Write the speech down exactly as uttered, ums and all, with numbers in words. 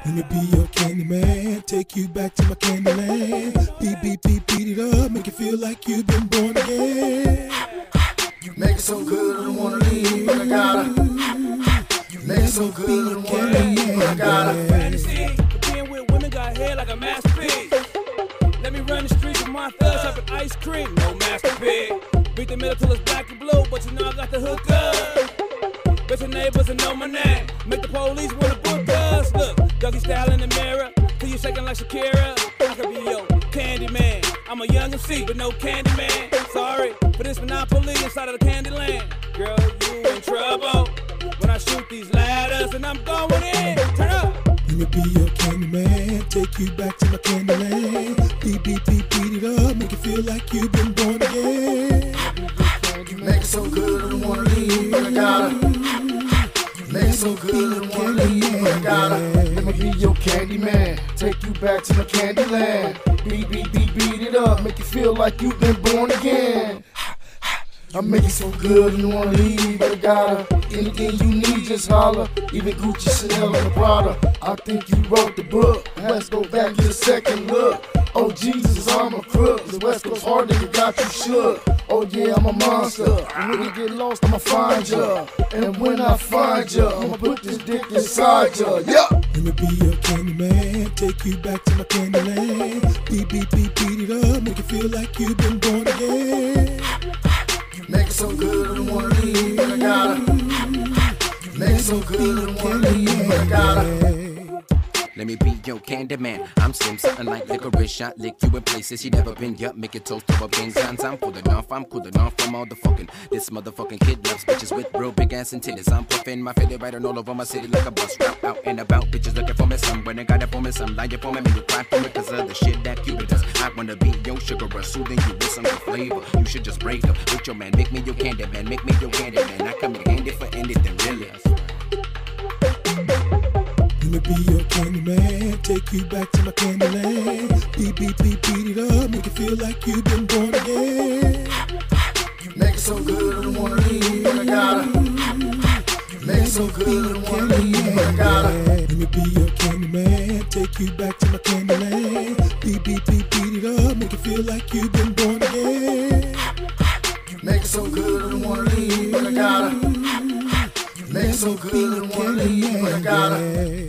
Let me be your Candyman, take you back to my Candyland. Beat, beat, beat, beat it up, make it feel like you've been born again. You make it so good, I don't wanna leave, but I gotta. You make it so good, I don't wanna leave, but I gotta. Fantasy, being with women got hair like a masterpiece. Let me run the streets with my thugs, shopping ice cream, no masterpiece. Beat the middle till it's black and blue, but you know I got the hook up. Bet your neighbors and know my name. Make the police wanna book us. Look, doggy style in the mirror. Till you shaking like Shakira. I could be your Candyman. I'm a young M C, but no Candyman. Sorry for this monopoly inside of the Candyland. Girl, you in trouble when I shoot these ladders and I'm going in. Turn up. Let me be your Candyman, take you back to my Candyland. Beat, beat, beat, beat it up, make it feel like you've been born again. You make it so good, I don't wanna leave, but I gotta. You make it so good, I don't wanna leave, but I gotta. Let me be your Candyman, take you back to my Candyland. Beat, beat, beat, beat it up, make you feel like you've been born again. I make it so good, you don't wanna leave, but I gotta. Anything you need, just holler. Even Gucci, Chanel, and Prada. I think you wrote the book. Let's go back to the second look. Oh Jesus, I'm a crook. The West Coast hard nigga got you shook. Oh yeah, I'm a monster. And when you get lost, I'ma find ya. And when I find ya, I'ma put this dick inside ya. Yeah. Let me be your Candyman, take you back to my Candyland. Beat, beat, beat, beat it up, make it feel like you've been born again. Make it so good, I don't wanna leave, but I gotta. You make it so good, I don't wanna leave, but I gotta. Let me be your Candyman. I'm slim, something like licorice. I lick you in places you never been. Yup, make it toast to a king signs. I'm cool enough, I'm cool enough from all the fucking. This motherfucking kid loves bitches with real big ass and titties. I'm puffing my fitty riding all over my city like a bus route. Out and about, bitches looking for me. Some when they got it for me, some lying for me. Make you cry for me cause of the shit that Cupid does. I wanna be your sugar rush, soothing you with some good flavor. You should just break up with your man. Make me your Candyman, make me your Candyman. I come in handy for anything, really. Let me be your Candyman, take you back to my Candyland. Beat, beat, beat, beat it up, make it feel like you've been born again. You make it so good, I don't wanna leave, but I gotta. You make it so good, I don't wanna leave, but I gotta. Let me be your Candyman, take you back to my Candyland. Beat, beat, beat, beat it up, make it feel like you've been born again. You make it so good, I don't wanna leave, but I gotta. You make it so good, I don't wanna leave, but I gotta.